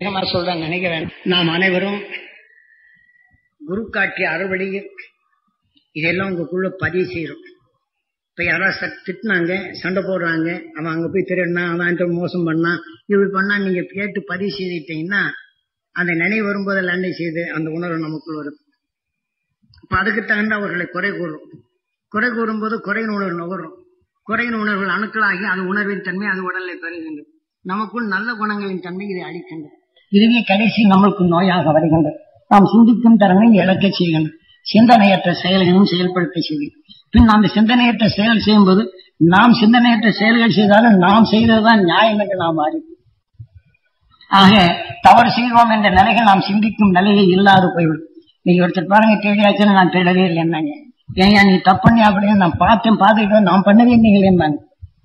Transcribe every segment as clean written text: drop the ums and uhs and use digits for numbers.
சொல்ற நினைக்க வேண்டாம். நாம் அனைவரும் குரு காட்டிய அறுவழியில் இதெல்லாம் உங்களுக்குள்ள பதிவு செய்யறோம். இப்ப யாராவது திட்டினாங்க, சண்டை போடுறாங்க, அவன் அங்க போய் திருடினா, அவன் மோசம் பண்ணான், இப்படி பண்ணா நீங்க கேட்டு பதிவு செய்துட்டீங்கன்னா அந்த நினைவு வரும்போதெல்லாம் அண்டை செய்து அந்த உணர்வு நமக்குள் வரும். இப்ப அதுக்கு தகுந்த அவர்களை குறை கூறும். குறை கூறும்போது குறையின் உணர்வு நுகரும். குறையின் உணர்வுகள் அணுக்களாகி அது உணர்வின் தன்மை அது உடலை பெறுகின்றது. நமக்குள் நல்ல குணங்களின் தன்மை இதை அளிக்கின்றது. இதுவே கடைசி நம்மளுக்கு நோயாக வருகின்றது. நாம் சிந்திக்கும் திறனை இழக்க செய்கின்றது. சிந்தனையற்ற செயல்களும் செயல்படுத்த செய்யும். பின் அந்த சிந்தனையற்ற செயல் செய்யும்போது நாம் சிந்தனையற்ற செயல்கள் செய்தாலும் நாம் செய்ததுதான் நியாயம் என்று நாம் அறிவோம். ஆக தவறு செய்வோம் என்ற நிலைகள் நாம் சிந்திக்கும் நிலையை இல்லாது போய்விடும். நீங்க ஒருத்தர் பாருங்க, தேடியாச்சுன்னு நான் தேடவே இல்லை என்னங்க, ஏன் நீ தப்பு பண்ணி அப்படின்னு நான் பார்த்துட்டு நான் பண்ணவே நீங்கள் என்னங்க.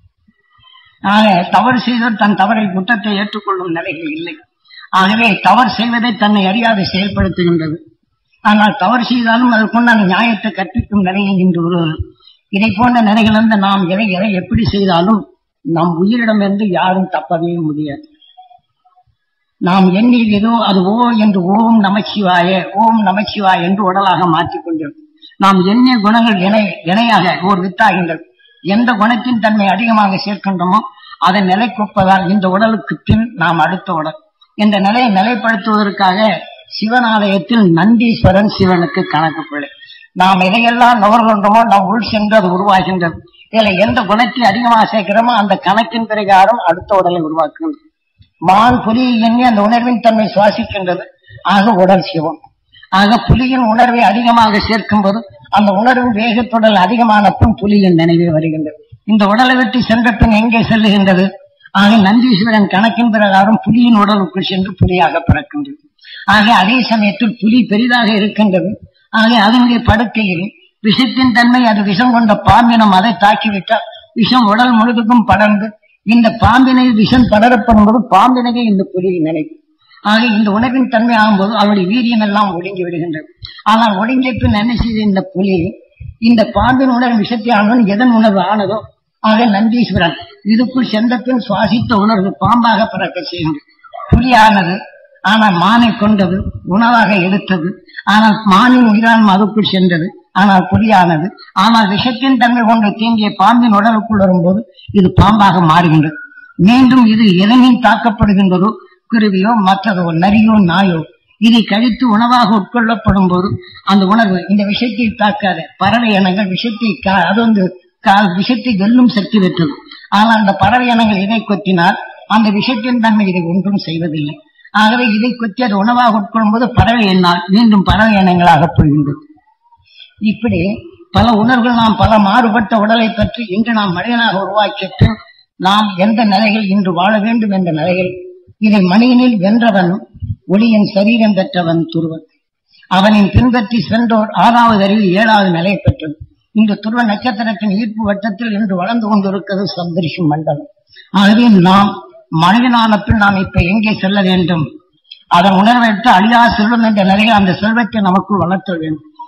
ஆக தவறு செய்தவர் தன் தவறை குற்றத்தை ஏற்றுக்கொள்ளும் நிலைகள் இல்லை. ஆகவே தவறு செய்வதை தன்னை அறியாது செயல்படுத்துகின்றது. ஆனால் தவறு செய்தாலும் அதற்குண்டான நியாயத்தை கற்பிக்கும் நிலையில் இன்று வருவது. இதை போன்ற நிலைகளிலிருந்து நாம் எதை எப்படி செய்தாலும் நம் உயிரிடமிருந்து யாரும் தப்பவே முடியாது. நாம் எண்ணியதோ அது ஓ என்று ஓம் நமச்சிவாய ஓம் நமச்சிவாய என்று உடலாக மாற்றிக்கொண்டோம். நாம் எண்ணிய குணங்கள் இணையாக ஓர் வித்தாகின்றது. எந்த குணத்தின் தன்மை அதிகமாக சேர்க்கின்றோமோ அதை நிலைக்கொப்பதால் இந்த உடலுக்கு பின் நாம் அடுத்த உடல் என்ற நிலையை நிலைப்படுத்துவதற்காக சிவனாலயத்தில் நந்தீஸ்வரன் சிவனுக்கு கணக்கு பிள்ளை. நாம் எதையெல்லாம் நுகர்கின்றோமோ நாம் உள் சென்று அது உருவாகின்றது. இதில் எந்த குணத்தை அதிகமாக சேர்க்கிறோமோ அந்த கணக்கின் பிரகாரம் அடுத்த உடலை உருவாக்குகின்றது. மான் புலியை எண்ணி அந்த உணர்வின் தன்மை சுவாசிக்கின்றது. ஆக உடல் சிவம். ஆக புலியின் உணர்வை அதிகமாக சேர்க்கும் போது அந்த உணர்வு வேகத்துடல் அதிகமான பின் புலியின் நினைவே வருகின்றது. இந்த உடலை விட்டு சென்ற பின் எங்கே செல்லுகின்றது? ஆக நந்தீஸ்வரன் கணக்கின் பிரகாரம் புலியின் உடலுக்குள் சென்று புலியாக பிறக்கின்றது. ஆக அதே சமயத்தில் புலி பெரிதாக இருக்கின்றது. ஆக அதனுடைய படுக்கையில் விஷத்தின் தன்மை அது விஷம் கொண்ட பாம்பினம் அதை தாக்கிவிட்டால் விஷம் உடல் முழுவதும் படர்ந்து இந்த பாம்பினை விஷம் படரப்படும் போது பாம்பினையே இந்த புலியை நினைக்கும். ஆக இந்த உணர்வின் தன்மை ஆகும்போது அவருடைய வீரியம் எல்லாம் ஒடுங்கி விடுகின்றது. ஆனால் ஒடுங்கிய பின் என்ன செய்த இந்த புலி இந்த பாம்பின் உணர்வு விஷத்தை ஆனவன் எதன் உணர்வு ஆனதோ ஆக நந்தீஸ்வரன் இதுக்குள் சென்ற பின் சுவாசித்த உணர்வு பாம்பாக பறக்க செய்கின்றது. புலியானது ஆனால் மானை கொண்டது, உணவாக எடுத்தது. ஆனால் மானின் உயிரான் அதுக்குள் சென்றது. ஆனால் புலியானது ஆனால் விஷத்தின் தன்மை கொண்டு தீங்கிய பாம்பின் உடலுக்குள் வரும்போது இது பாம்பாக மாறுகின்றது. மீண்டும் இது எதனில் தாக்கப்படுகின்றதோ, குருவியோ மற்றதோ நரியோ நாயோ இதை கழித்து உணவாக உட்கொள்ளப்படும் போது அந்த உணர்வு இந்த விஷத்தை தாக்காத பறவை இனங்கள் விஷத்தை விஷத்தை வெல்லும் சக்தி பெற்றது. ஆனால் அந்த பறவை இனங்கள் இதை கொத்தினால் அந்த விஷத்தின் தன்மை இதை ஒன்றும் செய்வதில்லை. ஆகவே இதை கொத்தி அது உணவாக உட்கொள்ளும் போது பறவை எண்ணால் மீண்டும் பறவை இனங்களாக போகின்றது. இப்படி பல உணர்வுகள் நாம் பல மாறுபட்ட உடலை பற்றி இன்று நாம் மனிதனாக உருவாக்கிட்டு நாம் எந்த நிலைகள் இன்று வாழ வேண்டும் என்ற நிலைகள் இதை மனிதனில் வென்றவன் ஒளியின் சரீரம் பெற்றவன் துருவன். அவனின் பின்பற்றி சென்றோர் 6வது அறிவில் 7வது நிலை பெற்றது. இந்த துருவ நட்சத்திரத்தின் ஈர்ப்பு வட்டத்தில் இன்று வளர்ந்து கொண்டிருக்கிறது சப்தரிஷி மண்டலம். ஆகவே நாம் மனிதனான பின் நாம் இப்ப எங்கே செல்ல வேண்டும்? அதன் உணர்வை எடுத்து அழியா செல்வம் என்ற நிலையில் அந்த செல்வத்தை நமக்குள் வளர்த்த வேண்டும்.